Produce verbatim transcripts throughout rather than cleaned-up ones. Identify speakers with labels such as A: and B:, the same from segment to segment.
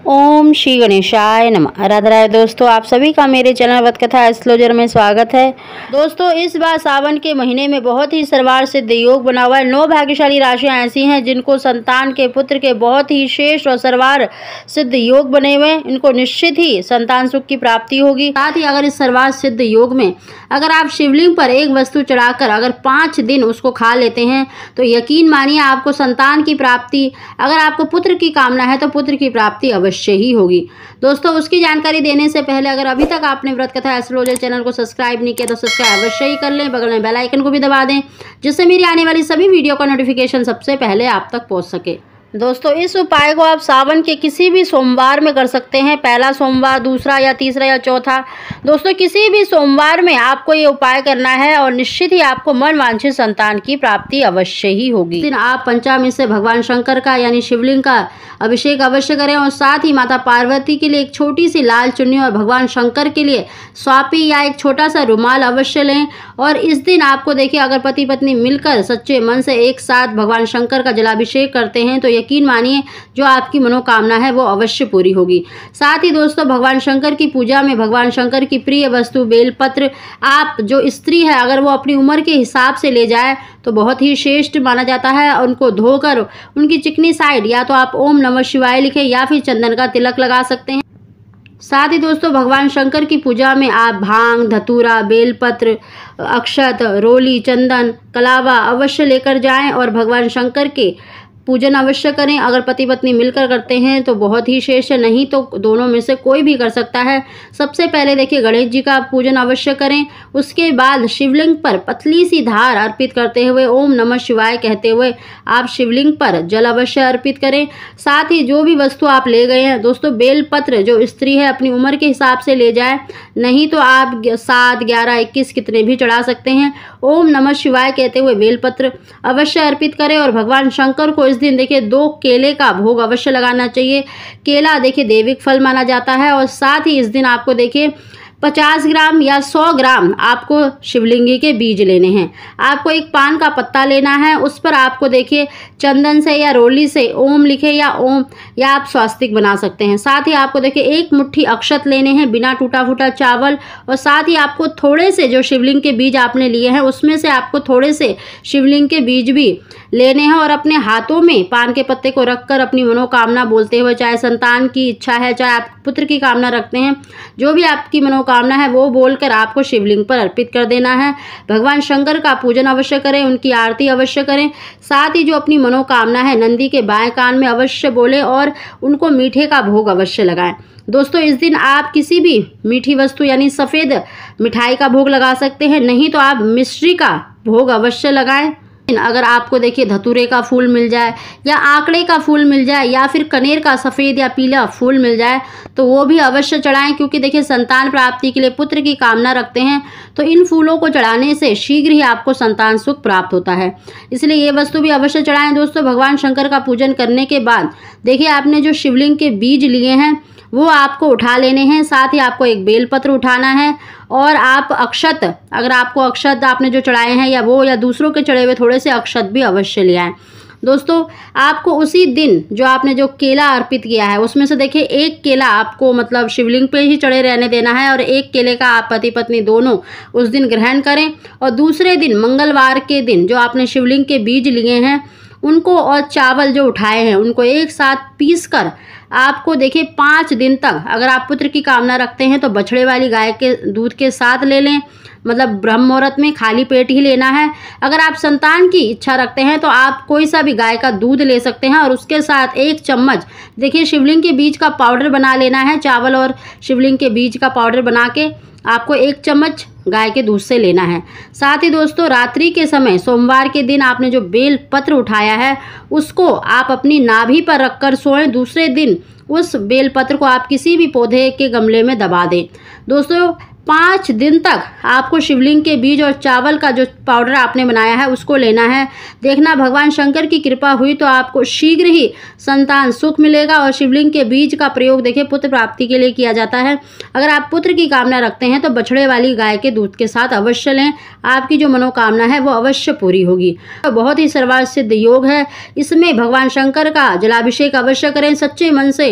A: ओम श्री गणेशाय नमः। राधे राधे दोस्तों, आप सभी का मेरे चैनल वत कथा एस्ट्रोलॉजर में स्वागत है। दोस्तों, इस बार सावन के महीने में बहुत ही सर्वार सिद्ध योग बना हुआ है। नौ भाग्यशाली राशियां ऐसी हैं जिनको संतान के पुत्र के बहुत ही श्रेष्ठ और सर्वार सिद्ध योग बने हुए हैं। इनको निश्चित ही संतान सुख की प्राप्ति होगी। साथ ही अगर इस सर्वार सिद्ध योग में अगर आप शिवलिंग पर एक वस्तु चढ़ाकर अगर पाँच दिन उसको खा लेते हैं तो यकीन मानिए आपको संतान की प्राप्ति, अगर आपको पुत्र की कामना है तो पुत्र की प्राप्ति अवश्य ही होगी। दोस्तों, उसकी जानकारी देने से पहले अगर अभी तक आपने व्रत कथा एस्ट्रोलॉजर चैनल को सब्सक्राइब नहीं किया तो सब्सक्राइब अवश्य ही कर लें। बगल में बेल आइकन को भी दबा दें जिससे मेरी आने वाली सभी वीडियो का नोटिफिकेशन सबसे पहले आप तक पहुंच सके। दोस्तों, इस उपाय को आप सावन के किसी भी सोमवार में कर सकते हैं। पहला सोमवार, दूसरा या तीसरा या चौथा। दोस्तों, किसी भी सोमवार में आपको ये उपाय करना है और निश्चित ही आपको मन वांछित संतान की प्राप्ति अवश्य ही होगी। इस दिन आप पंचामृत से भगवान शंकर का यानी शिवलिंग का अभिषेक अवश्य करें और साथ ही माता पार्वती के लिए एक छोटी सी लाल चुन्नी और भगवान शंकर के लिए स्वापी या एक छोटा सा रुमाल अवश्य लें। और इस दिन आपको देखिए, अगर पति पत्नी मिलकर सच्चे मन से एक साथ भगवान शंकर का जलाभिषेक करते हैं तो यकीन मानिए जो आपकी मनोकामना है वो अवश्य पूरी होगी। साथ ही दोस्तों, भगवान शंकर की पूजा में भगवान शंकर की प्रिय वस्तु बेलपत्र, आप जो स्त्री है अगर वो अपनी उम्र के हिसाब से ले जाए तो बहुत ही श्रेष्ठ माना जाता है। उनको धोकर उनकी चिकनी साइड या तो आप ओम नमः शिवाय लिखें या फिर चंदन का तिलक लगा सकते हैं। साथ ही दोस्तों, भगवान शंकर की पूजा में आप भांग, धतूरा, बेलपत्र, अक्षत, रोली, चंदन, कलावा अवश्य लेकर जाएं और भगवान शंकर के पूजन अवश्य करें। अगर पति पत्नी मिलकर करते हैं तो बहुत ही श्रेष्ठ है, नहीं तो दोनों में से कोई भी कर सकता है। सबसे पहले देखिए गणेश जी का पूजन अवश्य करें। उसके बाद शिवलिंग पर पतली सी धार अर्पित करते हुए ओम नमः शिवाय कहते हुए आप शिवलिंग पर जल अवश्य अर्पित करें। साथ ही जो भी वस्तु आप ले गए हैं दोस्तों, बेलपत्र जो स्त्री है अपनी उम्र के हिसाब से ले जाए, नहीं तो आप सात, ग्यारह, इक्कीस कितने भी चढ़ा सकते हैं। ओम नमः शिवाय कहते हुए बेलपत्र अवश्य अर्पित करें और भगवान शंकर को इस दिन देखिए दो केले का भोग अवश्य लगाना चाहिए। केला देखिए दैविक फल माना जाता है। और साथ ही इस दिन आपको देखिए पचास ग्राम या सौ ग्राम आपको शिवलिंगी के बीज लेने हैं। आपको एक पान का पत्ता लेना है, उस पर आपको देखिए चंदन से या रोली से ओम लिखे या ओम या आप स्वास्तिक बना सकते हैं। साथ ही आपको देखिए एक मुट्ठी अक्षत लेने हैं बिना टूटा फूटा चावल। और साथ ही आपको थोड़े से जो शिवलिंग के बीज आपने लिए हैं उसमें से आपको थोड़े से शिवलिंग के बीज भी लेने हैं और अपने हाथों में पान के पत्ते को रखकर अपनी मनोकामना बोलते हुए, चाहे संतान की इच्छा है, चाहे आप पुत्र की कामना रखते हैं, जो भी आपकी मनोकामना है वो बोलकर आपको शिवलिंग पर अर्पित कर देना है। भगवान शंकर का पूजन अवश्य करें, उनकी आरती अवश्य करें। साथ ही जो अपनी मनोकामना है नंदी के बाएं कान में अवश्य बोले और उनको मीठे का भोग अवश्य लगाएं। दोस्तों, इस दिन आप किसी भी मीठी वस्तु यानी सफ़ेद मिठाई का भोग लगा सकते हैं, नहीं तो आप मिश्री का भोग अवश्य लगाएं। अगर आपको देखिए धतूरे का फूल मिल जाए या आंकड़े का फूल मिल जाए या फिर कनेर का सफ़ेद या पीला फूल मिल जाए तो वो भी अवश्य चढ़ाएं, क्योंकि देखिए संतान प्राप्ति के लिए पुत्र की कामना रखते हैं तो इन फूलों को चढ़ाने से शीघ्र ही आपको संतान सुख प्राप्त होता है, इसलिए ये वस्तु भी अवश्य चढ़ाएं। दोस्तों, भगवान शंकर का पूजन करने के बाद देखिए आपने जो शिवलिंग के बीज लिए हैं वो आपको उठा लेने हैं। साथ ही आपको एक बेलपत्र उठाना है और आप अक्षत, अगर आपको अक्षत आपने जो चढ़ाए हैं या वो या दूसरों के चढ़े हुए थोड़े से अक्षत भी अवश्य ले आएं। दोस्तों, आपको उसी दिन जो आपने जो केला अर्पित किया है उसमें से देखिए एक केला आपको मतलब शिवलिंग पे ही चढ़े रहने देना है और एक केले का आप पति पत्नी दोनों उस दिन ग्रहण करें। और दूसरे दिन मंगलवार के दिन जो आपने शिवलिंग के बीज लिए हैं उनको और चावल जो उठाए हैं उनको एक साथ पीस कर आपको देखिए पाँच दिन तक, अगर आप पुत्र की कामना रखते हैं तो बछड़े वाली गाय के दूध के साथ ले लें, मतलब ब्रह्म मुहूर्त में खाली पेट ही लेना है। अगर आप संतान की इच्छा रखते हैं तो आप कोई सा भी गाय का दूध ले सकते हैं और उसके साथ एक चम्मच देखिए शिवलिंग के बीज का पाउडर बना लेना है। चावल और शिवलिंग के बीज का पाउडर बना के आपको एक चम्मच गाय के दूध से लेना है। साथ ही दोस्तों, रात्रि के समय सोमवार के दिन आपने जो बेल पत्र उठाया है उसको आप अपनी नाभि पर रखकर सोएं। दूसरे दिन उस बेल पत्र को आप किसी भी पौधे के गमले में दबा दें। दोस्तों, पाँच दिन तक आपको शिवलिंग के बीज और चावल का जो पाउडर आपने बनाया है उसको लेना है। देखना भगवान शंकर की कृपा हुई तो आपको शीघ्र ही संतान सुख मिलेगा। और शिवलिंग के बीज का प्रयोग देखिए पुत्र प्राप्ति के लिए किया जाता है। अगर आप पुत्र की कामना रखते हैं तो बछड़े वाली गाय के दूध के साथ अवश्य लें, आपकी जो मनोकामना है वो अवश्य पूरी होगी। तो बहुत ही सर्वार्थ सिद्ध योग है, इसमें भगवान शंकर का जलाभिषेक अवश्य करें। सच्चे मन से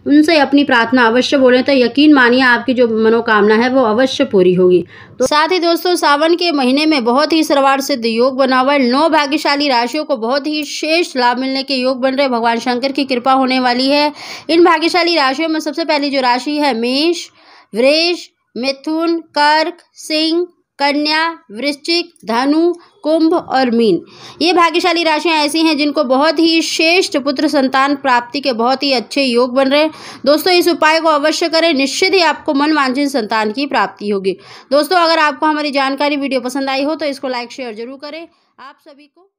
A: उनसे अपनी प्रार्थना अवश्य बोलें तो यकीन मानिए आपकी जो मनोकामना है वो अवश्य पूरी होगी। तो साथ ही दोस्तों सावन के महीने में बहुत ही सर्वार्थ सिद्ध योग बना हुआ है। नौ भाग्यशाली राशियों को बहुत ही शेष लाभ मिलने के योग बन रहे, भगवान शंकर की कृपा होने वाली है। इन भाग्यशाली राशियों में सबसे पहली जो राशि है मेष, वृष, मिथुन, कर्क, सिंह, कन्या, वृश्चिक, धनु, कुंभ और मीन। ये भाग्यशाली राशियां ऐसी हैं जिनको बहुत ही श्रेष्ठ पुत्र संतान प्राप्ति के बहुत ही अच्छे योग बन रहे हैं। दोस्तों इस उपाय को अवश्य करें, निश्चित ही आपको मन वांछित संतान की प्राप्ति होगी। दोस्तों अगर आपको हमारी जानकारी वीडियो पसंद आई हो तो इसको लाइक शेयर जरूर करें। आप सभी को